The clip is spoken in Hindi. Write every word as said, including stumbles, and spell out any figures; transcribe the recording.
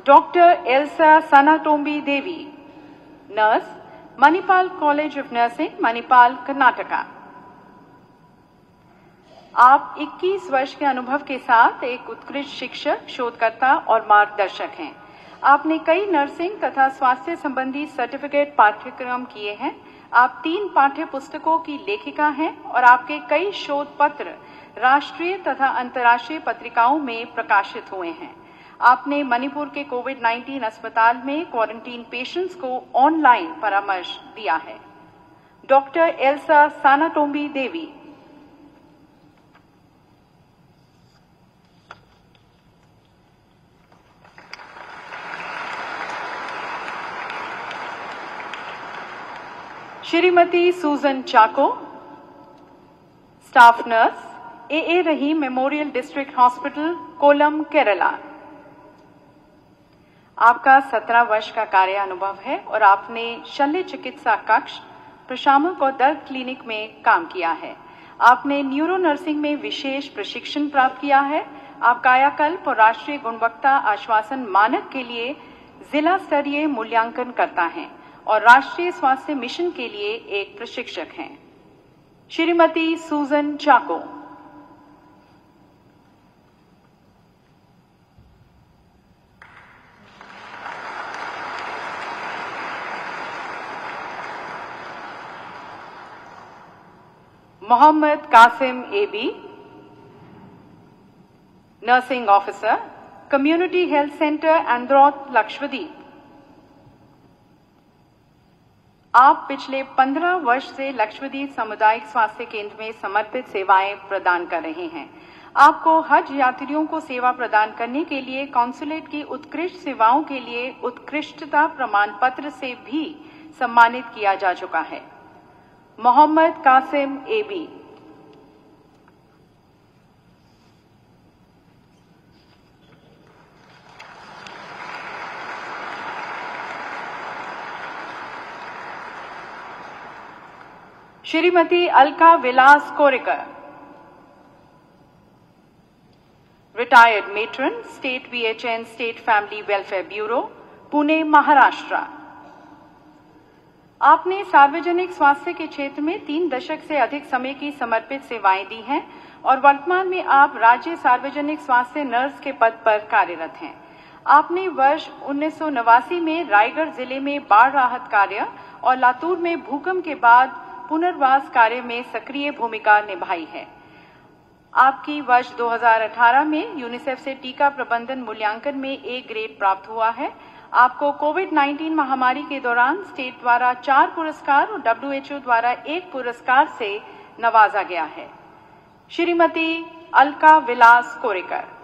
Doctor Elsa Sanatombi Devi, nurse, Manipal College of Nursing, Manipal, Karnataka। आप इक्कीस वर्ष के अनुभव के साथ एक उत्कृष्ट शिक्षक, शोधकर्ता और मार्गदर्शक हैं। आपने कई नर्सिंग तथा स्वास्थ्य संबंधी सर्टिफिकेट पाठ्यक्रम किए हैं। आप तीन पाठ्य पुस्तकों की लेखिका हैं और आपके कई शोध पत्र राष्ट्रीय तथा अंतर्राष्ट्रीय पत्रिकाओं में प्रकाशित हुए हैं। आपने मणिपुर के कोविड नाइन्टीन अस्पताल में क्वारंटीन पेशेंट्स को ऑनलाइन परामर्श दिया है। Doctor Elsa Sanatombi Devi. Shrimati Sujan Chacko, staff nurse, A A Rahim memorial district hospital, Kollam, Kerala. आपका सत्रह वर्ष का कार्य अनुभव है और आपने शल्य चिकित्सा कक्ष, प्रशामक और दर्द क्लिनिक में काम किया है। आपने न्यूरो नर्सिंग में विशेष प्रशिक्षण प्राप्त किया है। आप कायाकल्प और राष्ट्रीय गुणवत्ता आश्वासन मानक के लिए जिला स्तरीय मूल्यांकन करता हैं और राष्ट्रीय स्वास्थ्य मिशन के लिए एक प्रशिक्षक हैं। Shrimati Sujan Chacko. Mohammad Kasim A B, nursing officer, community health centre, Andrott, Lakshadweep. आप पिछले पंद्रह वर्ष से लक्षद्वीप सामुदायिक स्वास्थ्य केंद्र में समर्पित सेवाएं प्रदान कर रहे हैं। आपको हज यात्रियों को सेवा प्रदान करने के लिए कॉन्सुलेट की उत्कृष्ट सेवाओं के लिए उत्कृष्टता प्रमाण पत्र से भी सम्मानित किया जा चुका है। Mohammad Kasim A B. Shrimati Alka Vilas Korekar, retired matron, state B H N state family welfare bureau, Pune, Maharashtra. आपने सार्वजनिक स्वास्थ्य के क्षेत्र में तीन दशक से अधिक समय की समर्पित सेवाएं दी हैं और वर्तमान में आप राज्य सार्वजनिक स्वास्थ्य नर्स के पद पर कार्यरत हैं। आपने वर्ष उन्नीस सौ नवासी में रायगढ़ जिले में बाढ़ राहत कार्य और लातूर में भूकंप के बाद पुनर्वास कार्य में सक्रिय भूमिका निभाई है। आपकी वर्ष दो हज़ार अठारह में यूनिसेफ से टीका प्रबंधन मूल्यांकन में ए ग्रेड प्राप्त हुआ है। आपको कोविड नाइन्टीन महामारी के दौरान स्टेट द्वारा चार पुरस्कार और डब्ल्यू एच ओ द्वारा एक पुरस्कार से नवाजा गया है। श्रीमती अलका विलास कोरेकर।